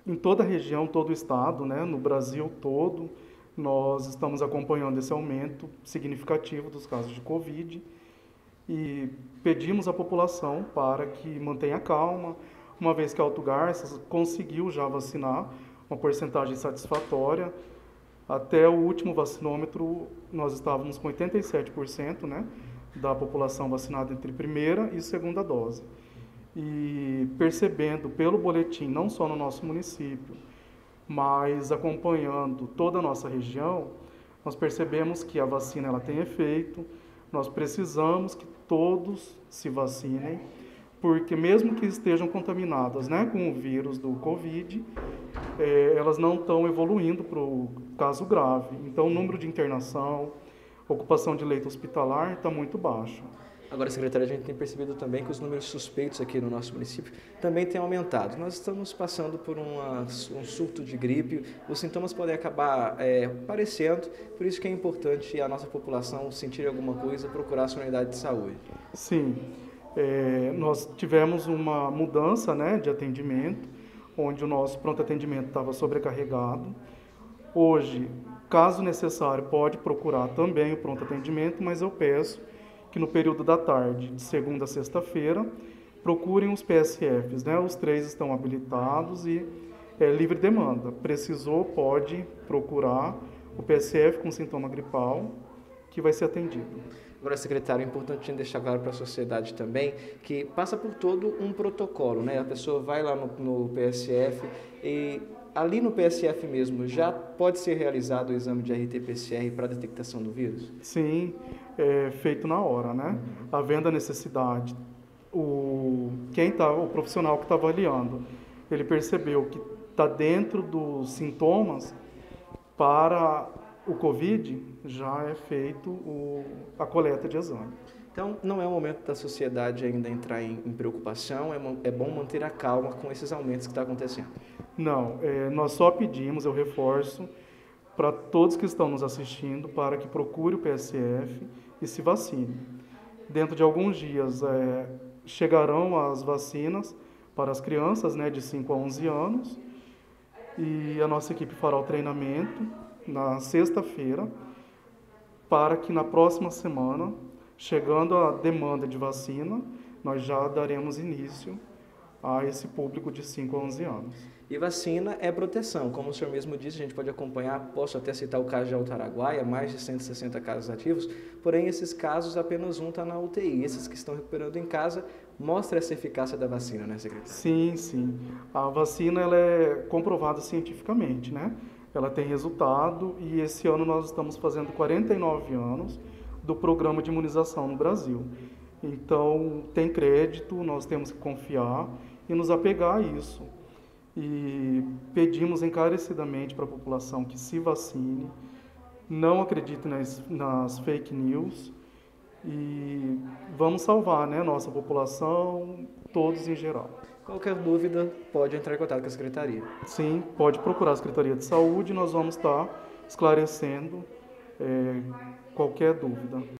em toda a região, todo o estado, né, no Brasil todo, nós estamos acompanhando esse aumento significativo dos casos de Covid e pedimos à população para que mantenha calma, uma vez que a Alto Garças conseguiu já vacinar uma porcentagem satisfatória. Até o último vacinômetro, nós estávamos com 87%, né, da população vacinada entre primeira e segunda dose. E percebendo pelo boletim, não só no nosso município, mas acompanhando toda a nossa região, nós percebemos que a vacina ela tem efeito, nós precisamos que todos se vacinem, porque mesmo que estejam contaminadas, né, com o vírus do Covid, elas não estão evoluindo para o caso grave. Então, o número de internação, ocupação de leito hospitalar está muito baixo. Agora, secretário, a gente tem percebido também que os números suspeitos aqui no nosso município também têm aumentado. Nós estamos passando por um surto de gripe, os sintomas podem acabar aparecendo, por isso que é importante a nossa população sentir alguma coisa, procurar a sua unidade de saúde. Sim, nós tivemos uma mudança, né, de atendimento, onde o nosso pronto atendimento estava sobrecarregado. Hoje, caso necessário, pode procurar também o pronto atendimento, mas eu peço que no período da tarde, de segunda a sexta-feira, procurem os PSFs, né? Os 3 estão habilitados e é livre demanda. Precisou, pode procurar o PSF com sintoma gripal, que vai ser atendido. Agora, secretário, é importante deixar claro para a sociedade também que passa por todo um protocolo, né? A pessoa vai lá no PSF e ali no PSF mesmo já pode ser realizado o exame de RT-PCR para a detectação do vírus? Sim, é feito na hora, né? Havendo a necessidade, o profissional que está avaliando, ele percebeu que está dentro dos sintomas para o Covid, já é feito a coleta de exame. Então, não é o momento da sociedade ainda entrar em preocupação, é bom manter a calma com esses aumentos que estão acontecendo. Não, nós só pedimos, eu reforço, para todos que estão nos assistindo, para que procure o PSF e se vacine. Dentro de alguns dias chegarão as vacinas para as crianças, né, de 5 a 11 anos, e a nossa equipe fará o treinamento na sexta-feira, para que na próxima semana, chegando a demanda de vacina, nós já daremos início a esse público de 5 a 11 anos. E vacina é proteção, como o senhor mesmo disse, a gente pode acompanhar, posso até citar o caso de Alto Araguaia, mais de 160 casos ativos, porém esses casos apenas um está na UTI, esses que estão recuperando em casa, mostra essa eficácia da vacina, né, secretário? Sim, sim. A vacina ela é comprovada cientificamente, né? Ela tem resultado e esse ano nós estamos fazendo 49 anos do programa de imunização no Brasil. Então, tem crédito, nós temos que confiar e nos apegar a isso. E pedimos encarecidamente para a população que se vacine, não acredite nas fake news e vamos salvar, né, nossa população, todos em geral. Qualquer dúvida, pode entrar em contato com a Secretaria. Sim, pode procurar a Secretaria de Saúde, nós vamos estar esclarecendo qualquer dúvida.